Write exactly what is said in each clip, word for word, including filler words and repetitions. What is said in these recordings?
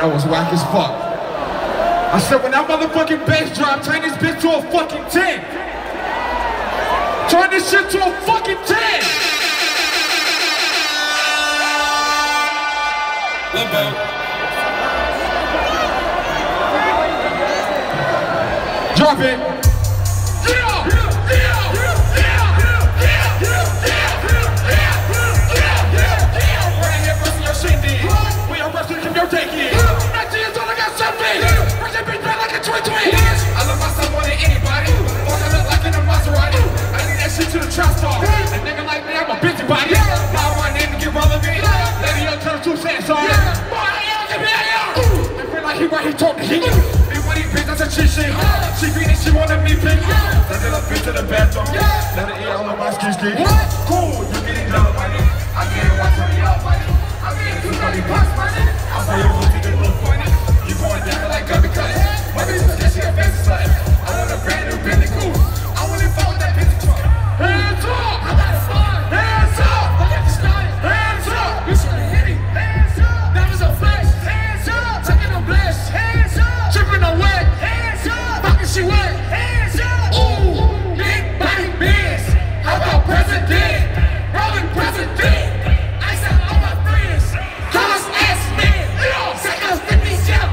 that was whack as fuck. I said when that motherfucking bass drop, turn this bitch to a fucking ten. Turn this shit to a fucking ten. Drop it. I love myself more than anybody. Fuck, I look like in a Maserati. I need that shit to the trap star. A nigga like me, I'm a busybody. Now my name to get relevant. Lady young turn two cents on. Boy, I am, give me a young. I feel like he right, he told me he. He when he bitch, that's a cheat shit. She feeling she wanted me pick. Send it up bitch to the bathroom. Let her eat all of my ski ski. Cool, you getting down, money. I get it, watch me up, money. I get it, you got me box, money. I'll say your pussy get a little funny. You going down like gummy cut. My bitch was catching a fancy slut. I want a brand new Bentley coupe. I want to fall with that bitch truck. Hands up! I got a fun. Hands up! Look at the sky. Hands up! You should be hitting. Hands up! That was a flash. Hands up! Taking a blast. Hands up! Tripping on wet. Hands up! Fucking she wet. Hands up! Ooh! Big body bands. How about president? Rolling president. I said all my friends. Call us ass men. Second fifty jump.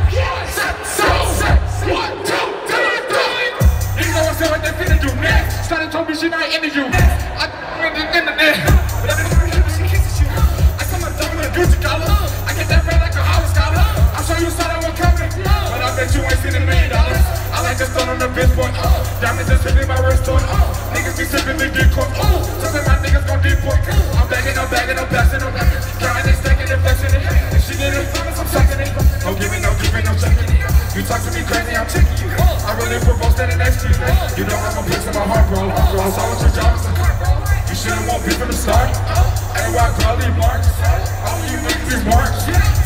One, two, three, three. Niggas always say what they finna do next. Started told me she not into you. I in the internet. But every time she kisses you, I come a double with a Gucci collar. I get that bread like a Howard scholar. I'm sure you saw that one coming, but I bet you ain't seen a million dollars. I like to stun on the bitch boy. Oh, diamonds just hitting my wrist on. Oh, niggas be sipping big dick court. Oh, something my niggas gon' deport. I'm bagging, I'm bagging, I'm passing, I'm counting and stacking and flexing it. If she get it, I'm sucking it. No giving, no giving, no checking it. You talk to me crazy, I'm checking you. I really propose standing next to you. You know I'm a place in my heart, bro. I saw what your job is. You should've won't be from the start. And why girl leave marks? All you niggas be marks.